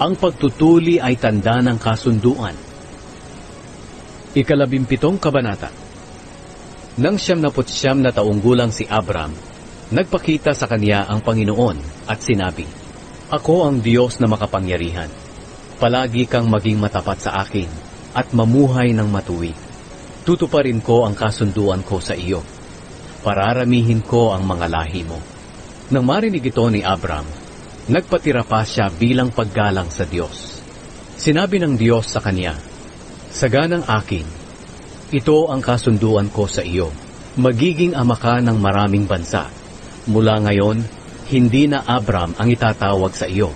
Ang pagtutuli ay tanda ng kasunduan. 17 Kabanata. Nang 99 na taong gulang si Abram, nagpakita sa kanya ang Panginoon at sinabi, "Ako ang Diyos na makapangyarihan. Palagi kang maging matapat sa akin at mamuhay ng matuwid. Tutuparin ko ang kasunduan ko sa iyo. Pararamihin ko ang mga lahi mo." Nang marinig ito ni Abram, nagpatira pa siya bilang paggalang sa Diyos. Sinabi ng Diyos sa kanya, "Saganang akin, ito ang kasunduan ko sa iyo. Magiging ama ka ng maraming bansa. Mula ngayon, hindi na Abram ang itatawag sa iyo,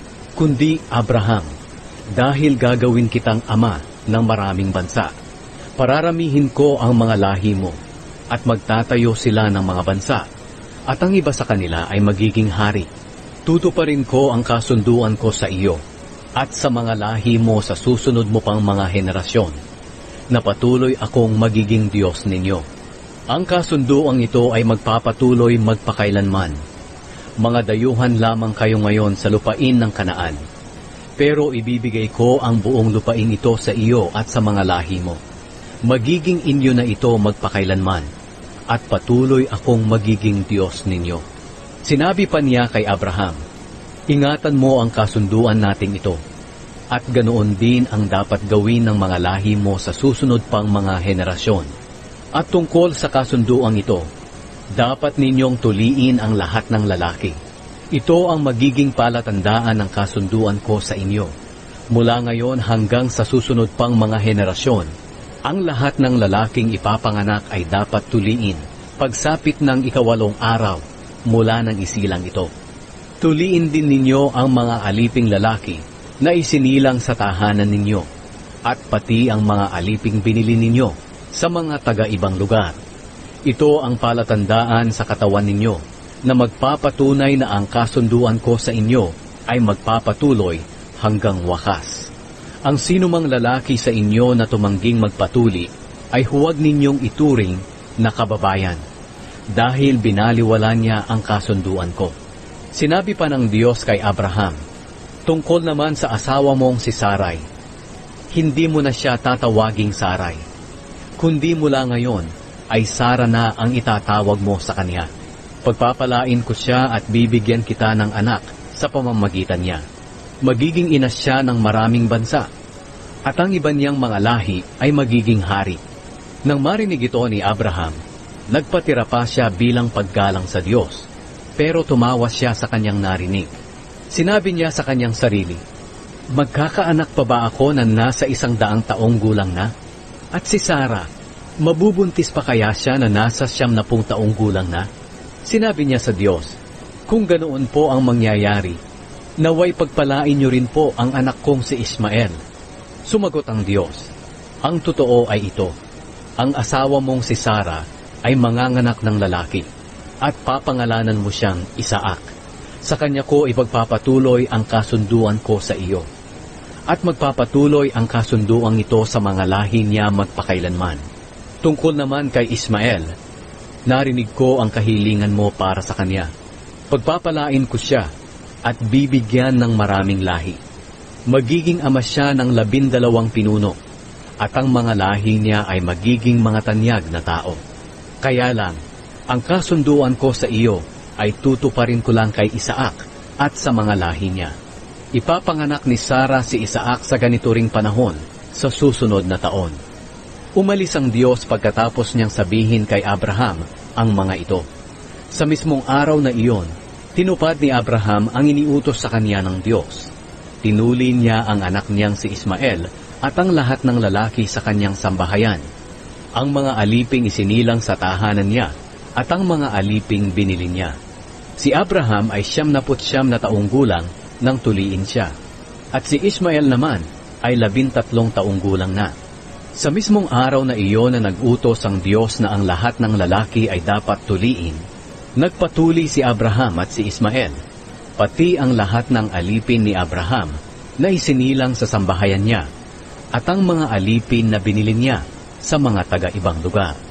kundi Abraham, dahil gagawin kitang ama ng maraming bansa. Pararamihin ko ang mga lahi mo, at magtatayo sila ng mga bansa, at ang iba sa kanila ay magiging hari. Tutuparin ko ang kasunduan ko sa iyo, at sa mga lahi mo sa susunod mo pang mga henerasyon, na patuloy akong magiging Diyos ninyo. Ang kasunduang ito ay magpapatuloy magpakailanman. Mga dayuhan lamang kayo ngayon sa lupain ng Kanaan, pero ibibigay ko ang buong lupain ito sa iyo at sa mga lahi mo. Magiging inyo na ito magpakailanman, at patuloy akong magiging Diyos ninyo." Sinabi pa niya kay Abraham, "Ingatan mo ang kasunduan nating ito, at ganoon din ang dapat gawin ng mga lahi mo sa susunod pang mga henerasyon. At tungkol sa kasunduang ito, dapat ninyong tuliin ang lahat ng lalaki. Ito ang magiging palatandaan ng kasunduan ko sa inyo. Mula ngayon hanggang sa susunod pang mga henerasyon, ang lahat ng lalaking ipapanganak ay dapat tuliin pagsapit ng 8 araw mula ng isilang ito. Tuliin din ninyo ang mga aliping lalaki na isinilang sa tahanan ninyo, at pati ang mga aliping binili ninyo sa mga taga-ibang lugar. Ito ang palatandaan sa katawan ninyo na magpapatunay na ang kasunduan ko sa inyo ay magpapatuloy hanggang wakas. Ang sinumang lalaki sa inyo na tumangging magpatuli ay huwag ninyong ituring na kababayan, dahil binaliwala niya ang kasunduan ko." Sinabi pa ng Diyos kay Abraham, "Tungkol naman sa asawa mong si Sarai, hindi mo na siya tatawaging Sarai, kundi mula ngayon ay Sara na ang itatawag mo sa kanya. Pagpapalain ko siya at bibigyan kita ng anak sa pamamagitan niya. Magiging ina siya ng maraming bansa, at ang iba niyang mga lahi ay magiging hari." Nang marinig ito ni Abraham, nagpatira pa siya bilang paggalang sa Diyos, pero tumawa siya sa kanyang narinig. Sinabi niya sa kanyang sarili, "Magkakaanak pa ba ako na nasa 100 taong gulang na? At si Sara, mabubuntis pa kaya siya na nasa 90 taong gulang na?" Sinabi niya sa Diyos, "Kung ganoon po ang mangyayari, naway pagpalain niyo rin po ang anak kong si Ismael." Sumagot ang Diyos, "Ang totoo ay ito, ang asawa mong si Sara ay manganganak ng lalaki, at papangalanan mo siyang Isaac. Sa kanya ko ipagpapatuloy ang kasunduan ko sa iyo, at magpapatuloy ang kasunduang ito sa mga lahi niya magpakailanman. Tungkol naman kay Ismael, narinig ko ang kahilingan mo para sa kanya. Pagpapalain ko siya at bibigyan ng maraming lahi. Magiging ama siya ng 12 pinuno, at ang mga lahi niya ay magiging mga tanyag na tao. Kaya lang, ang kasunduan ko sa iyo ay tutuparin ko lang kay Isaac at sa mga lahi niya. Ipapanganak ni Sara si Isaac sa ganito ring panahon sa susunod na taon." Umalis ang Diyos pagkatapos niyang sabihin kay Abraham ang mga ito. Sa mismong araw na iyon, tinupad ni Abraham ang iniutos sa kanya ng Diyos. Tinuli niya ang anak niyang si Ismael at ang lahat ng lalaki sa kanyang sambahayan. Ang mga aliping isinilang sa tahanan niya, at ang mga aliping binili niya. Si Abraham ay 99 na taong gulang nang tuliin siya, at si Ismael naman ay 13 taong gulang na. Sa mismong araw na iyon na nag-utos ang Diyos na ang lahat ng lalaki ay dapat tuliin, nagpatuli si Abraham at si Ismael, pati ang lahat ng alipin ni Abraham na isinilang sa sambahayan niya, at ang mga alipin na binili niya sa mga taga-ibang lugar.